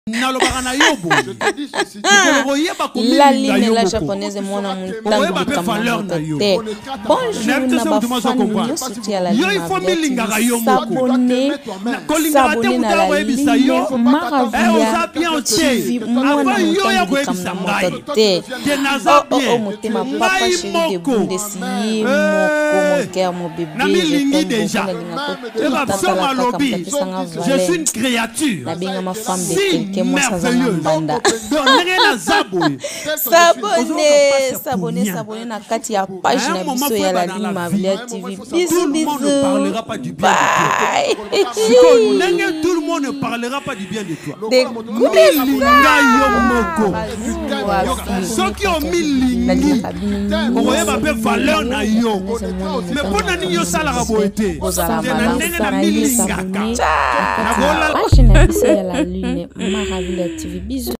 La ligne la japonaise mon amour bonjour na bafani soutien à la ligne s'abonner na la ligne Maravilla TV mon oh motema papa chéri de bundesi mon cœur mon bébé je suis une créature la bien ma femme de quelqu'un moi ça banda s'abonner na kati ya page na biso ya la ligne Maravilla TV bisous bye tout le monde ne parlera pas du bien de toi ceux qui ont mis valeur na yo mais pour nani yo sala raboete page na biso ya la ligne Maravilla TV bisous.